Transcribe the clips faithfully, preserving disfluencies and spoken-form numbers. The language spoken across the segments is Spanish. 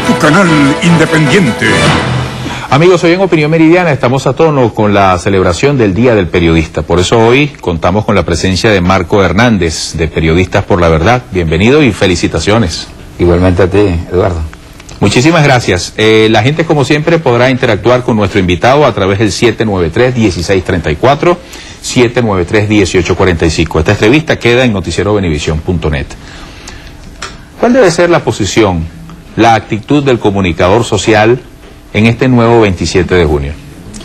tu canal independiente. Amigos, hoy en Opinión Meridiana estamos a tono con la celebración del Día del Periodista. Por eso hoy contamos con la presencia de Marco Hernández, de Periodistas por la Verdad. Bienvenido y felicitaciones. Igualmente a ti, Eduardo. Muchísimas gracias. Eh, la gente, como siempre, podrá interactuar con nuestro invitado a través del siete nueve tres, uno seis tres cuatro, siete nueve tres, uno ocho cuatro cinco. Esta entrevista queda en noticiero venevisión punto net. ¿Cuál debe ser la posición, la actitud del comunicador social en este nuevo veintisiete de junio?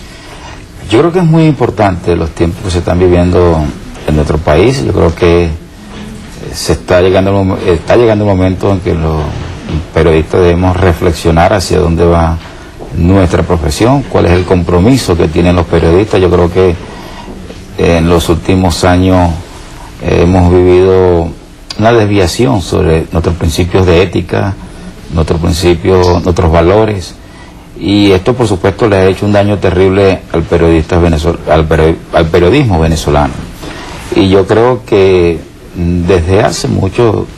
Yo creo que es muy importante los tiempos que se están viviendo en nuestro país. Yo creo que se está llegando, está llegando el momento en que los periodistas debemos reflexionar hacia dónde va nuestra profesión, cuál es el compromiso que tienen los periodistas. Yo creo que en los últimos años hemos vivido una desviación sobre nuestros principios de ética, nuestros principios, nuestros valores, y esto por supuesto le ha hecho un daño terrible al periodista venezol al, peri al periodismo venezolano. Y yo creo que desde hace mucho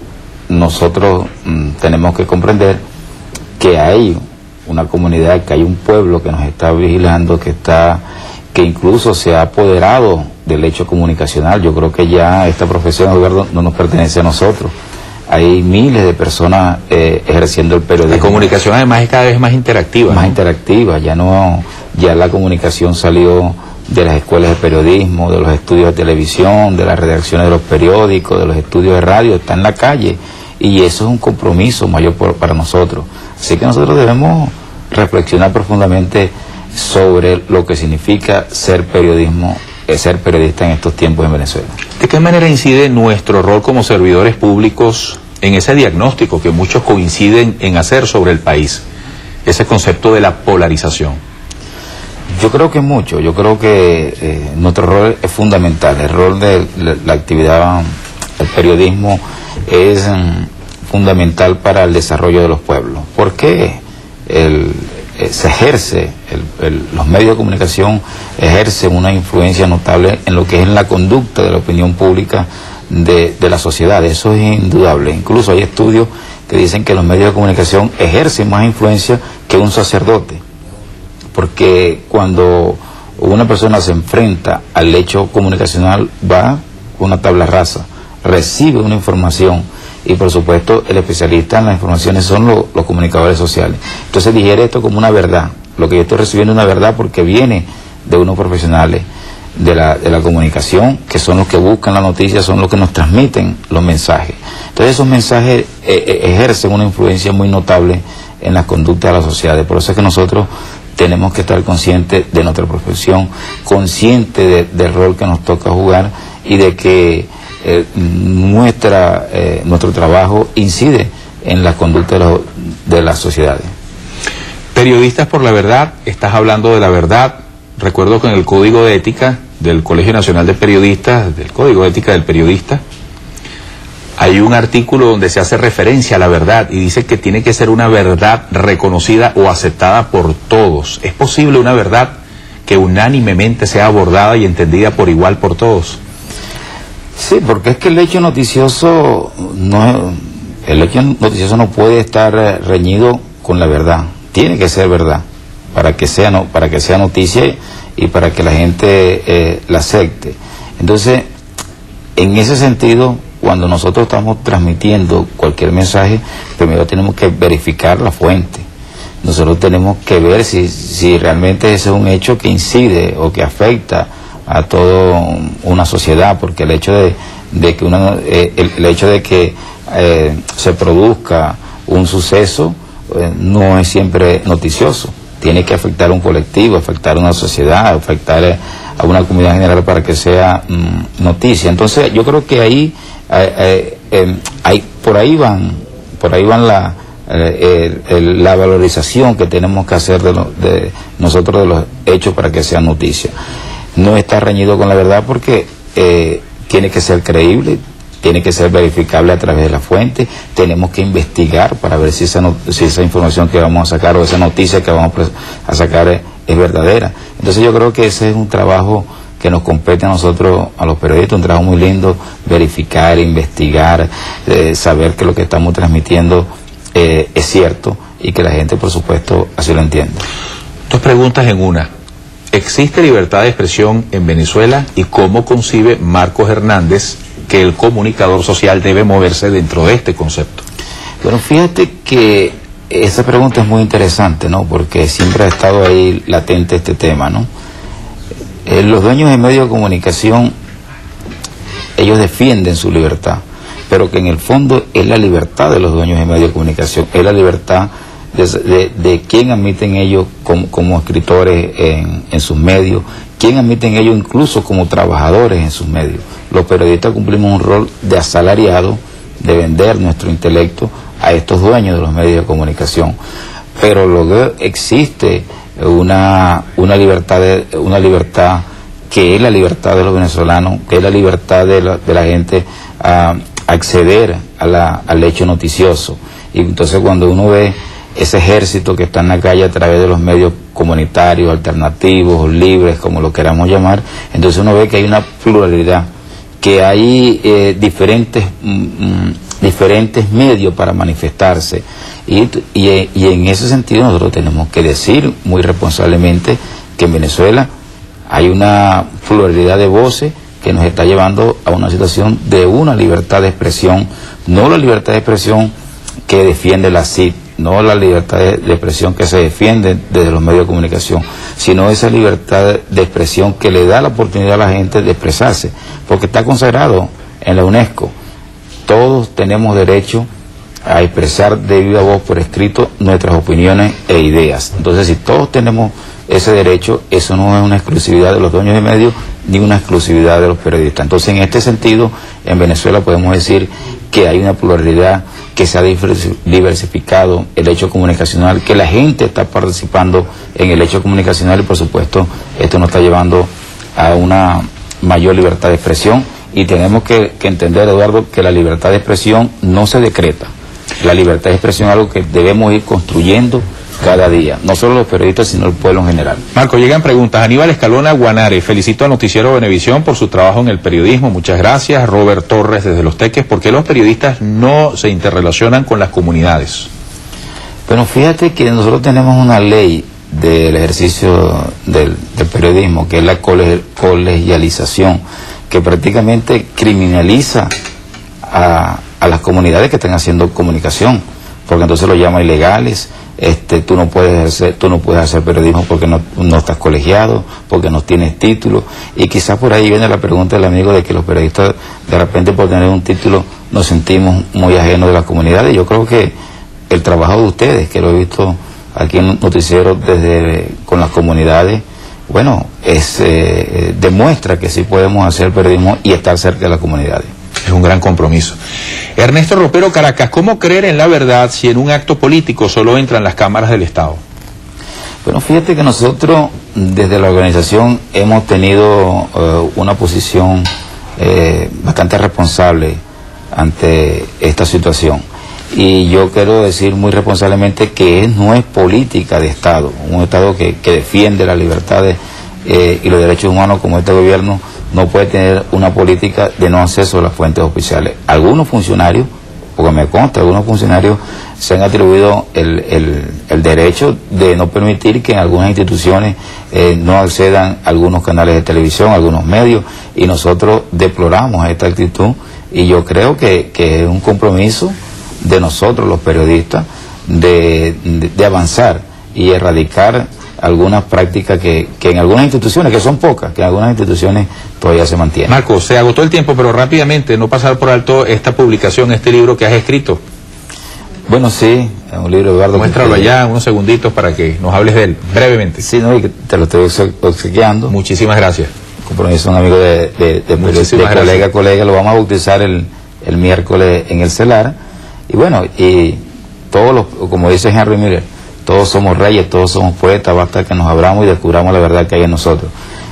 nosotros mm, tenemos que comprender que hay una comunidad, que hay un pueblo que nos está vigilando, que está, que incluso se ha apoderado del hecho comunicacional. Yo creo que ya esta profesión, Eduardo, no nos pertenece a nosotros. Hay miles de personas eh, ejerciendo el periodismo. La comunicación además es cada vez más interactiva. Más ¿no? interactiva, ya no, ya la comunicación salió de las escuelas de periodismo, de los estudios de televisión, de las redacciones de los periódicos, de los estudios de radio, está en la calle, y eso es un compromiso mayor por, para nosotros. Así que nosotros debemos reflexionar profundamente sobre lo que significa ser periodismo, ser periodista en estos tiempos en Venezuela. ¿De qué manera incide nuestro rol como servidores públicos en ese diagnóstico que muchos coinciden en hacer sobre el país, ese concepto de la polarización? Yo creo que mucho, yo creo que eh, nuestro rol es fundamental. El rol de la, la actividad, el periodismo es um, fundamental para el desarrollo de los pueblos. ¿Por qué? El, eh, se ejerce, el, el, los medios de comunicación ejercen una influencia notable en lo que es la conducta de la opinión pública de, de la sociedad. Eso es indudable. Incluso hay estudios que dicen que los medios de comunicación ejercen más influencia que un sacerdote. Porque cuando una persona se enfrenta al hecho comunicacional, va con una tabla rasa, recibe una información, y por supuesto el especialista en las informaciones son lo, los comunicadores sociales. Entonces digiere esto como una verdad. Lo que yo estoy recibiendo es una verdad porque viene de unos profesionales de la, de la comunicación, que son los que buscan la noticia, son los que nos transmiten los mensajes. Entonces esos mensajes eh, ejercen una influencia muy notable en las conductas de las sociedades. Por eso es que nosotros tenemos que estar conscientes de nuestra profesión, conscientes de, del rol que nos toca jugar, y de que eh, nuestra, eh, nuestro trabajo incide en la conducta de, la, de las sociedades. Periodistas por la Verdad, estás hablando de la verdad. Recuerdo que en el Código de Ética del Colegio Nacional de Periodistas, del Código de Ética del Periodista, hay un artículo donde se hace referencia a la verdad y dice que tiene que ser una verdad reconocida o aceptada por todos. ¿Es posible una verdad que unánimemente sea abordada y entendida por igual por todos? Sí, porque es que el hecho noticioso no, el hecho noticioso no puede estar reñido con la verdad. Tiene que ser verdad para que sea, no, para que sea noticia y para que la gente eh, la acepte. Entonces, en ese sentido, cuando nosotros estamos transmitiendo cualquier mensaje, primero tenemos que verificar la fuente. Nosotros tenemos que ver si, si realmente ese es un hecho que incide o que afecta a toda una sociedad, porque el hecho de, de que una, eh, el, el hecho de que eh, se produzca un suceso eh, no es siempre noticioso. Tiene que afectar a un colectivo, afectar a una sociedad, afectar eh, a una comunidad general para que sea mm, noticia. Entonces yo creo que ahí Eh, eh, eh, hay, por ahí van, por ahí van la, eh, el, la valorización que tenemos que hacer de, lo, de nosotros de los hechos para que sean noticia. No está reñido con la verdad porque eh, tiene que ser creíble, tiene que ser verificable a través de la fuente. Tenemos que investigar para ver si esa, no, si esa información que vamos a sacar o esa noticia que vamos a sacar es, es verdadera. Entonces yo creo que ese es un trabajo que nos compete a nosotros, a los periodistas, un trabajo muy lindo, verificar, investigar, eh, saber que lo que estamos transmitiendo eh, es cierto, y que la gente, por supuesto, así lo entiende. Dos preguntas en una. ¿Existe libertad de expresión en Venezuela y cómo concibe Marcos Hernández que el comunicador social debe moverse dentro de este concepto? Bueno, fíjate que esa pregunta es muy interesante, ¿no? Porque siempre ha estado ahí latente este tema, ¿no? Eh, los dueños de medios de comunicación, ellos defienden su libertad, pero que en el fondo es la libertad de los dueños de medios de comunicación, es la libertad de, de, de quién admiten ellos como, como escritores en, en sus medios, quién admiten ellos incluso como trabajadores en sus medios. Los periodistas cumplimos un rol de asalariado, de vender nuestro intelecto a estos dueños de los medios de comunicación, pero luego existe una, una libertad de, una libertad que es la libertad de los venezolanos, que es la libertad de la, de la gente a acceder a la, al hecho noticioso. Y entonces cuando uno ve ese ejército que está en la calle a través de los medios comunitarios, alternativos, libres, como lo queramos llamar, entonces uno ve que hay una pluralidad, que hay eh, diferentes mm, diferentes medios para manifestarse, y, y, y en ese sentido nosotros tenemos que decir muy responsablemente que en Venezuela hay una pluralidad de voces que nos está llevando a una situación de una libertad de expresión, no la libertad de expresión que defiende la C I D, no la libertad de, de expresión que se defiende desde los medios de comunicación, sino esa libertad de expresión que le da la oportunidad a la gente de expresarse, porque está consagrado en la UNESCO. Todos tenemos derecho a expresar de viva voz por escrito nuestras opiniones e ideas. Entonces, si todos tenemos ese derecho, eso no es una exclusividad de los dueños de medios ni una exclusividad de los periodistas. Entonces, en este sentido, en Venezuela podemos decir que hay una pluralidad, que se ha diversificado el hecho comunicacional, que la gente está participando en el hecho comunicacional y, por supuesto, esto nos está llevando a una mayor libertad de expresión. Y tenemos que, que entender, Eduardo, que la libertad de expresión no se decreta. La libertad de expresión es algo que debemos ir construyendo cada día, no solo los periodistas, sino el pueblo en general. Marco, llegan preguntas. Aníbal Escalona Guanare, felicito al Noticiero Venevisión por su trabajo en el periodismo, muchas gracias. Robert Torres desde Los Teques, ¿por qué los periodistas no se interrelacionan con las comunidades? Bueno, fíjate que nosotros tenemos una ley del ejercicio del, del periodismo, que es la cole, colegialización, que prácticamente criminaliza a, a las comunidades que están haciendo comunicación, porque entonces lo llama ilegales. Este, tú no puedes hacer, tú no puedes hacer periodismo porque no, no estás colegiado, porque no tienes título, y quizás por ahí viene la pregunta del amigo de que los periodistas de repente por tener un título nos sentimos muy ajenos de las comunidades. Yo creo que el trabajo de ustedes, que lo he visto aquí en Noticiero desde con las comunidades, bueno, es, eh, demuestra que sí podemos hacer periodismo y estar cerca de las comunidades. Es un gran compromiso. Ernesto Ropero, Caracas, ¿cómo creer en la verdad si en un acto político solo entran las cámaras del Estado? Bueno, fíjate que nosotros desde la organización hemos tenido uh, una posición eh, bastante responsable ante esta situación. Y yo quiero decir muy responsablemente que no es política de Estado, un Estado que, que defiende las libertades eh, y los derechos humanos como este gobierno no puede tener una política de no acceso a las fuentes oficiales. Algunos funcionarios, porque me consta, algunos funcionarios se han atribuido el, el, el derecho de no permitir que en algunas instituciones eh, no accedan a algunos canales de televisión, algunos medios, y nosotros deploramos esta actitud, y yo creo que, que es un compromiso de nosotros los periodistas de, de, de avanzar y erradicar algunas prácticas que, que en algunas instituciones, que son pocas, que en algunas instituciones todavía se mantienen. Marco, se agotó el tiempo, pero rápidamente, no pasar por alto esta publicación, este libro que has escrito. Bueno, sí, es un libro, Eduardo. Muéstralo que, allá, unos segunditos para que nos hables de él, brevemente. Sí, no, y que te lo estoy obsequiando. Muchísimas gracias. Compromiso, un amigo de, de, de, de, de colega a colega, lo vamos a bautizar el, el miércoles en el CELAR. Y bueno, y todos los, como dice Henry Miller, todos somos reyes, todos somos poetas, basta que nos abramos y descubramos la verdad que hay en nosotros.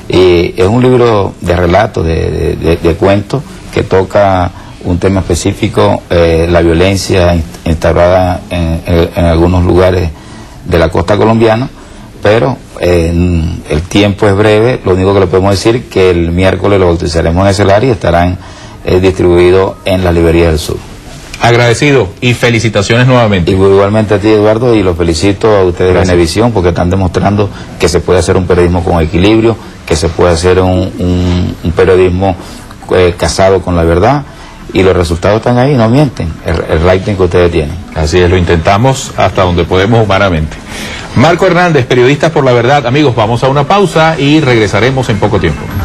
Y es un libro de relatos, de, de, de, de cuentos, que toca un tema específico, eh, la violencia instaurada en, en, en algunos lugares de la costa colombiana, pero eh, el tiempo es breve. Lo único que le podemos decir es que el miércoles lo bautizaremos en ese área y estarán eh, distribuidos en las librerías del sur. Agradecido y felicitaciones nuevamente. Y igualmente a ti, Eduardo, y los felicito a ustedes de Venevisión porque están demostrando que se puede hacer un periodismo con equilibrio, que se puede hacer un, un, un periodismo eh, casado con la verdad, y los resultados están ahí, no mienten, el, el rating que ustedes tienen. Así es, lo intentamos hasta donde podemos humanamente. Marco Hernández, Periodistas por la Verdad. Amigos, vamos a una pausa y regresaremos en poco tiempo.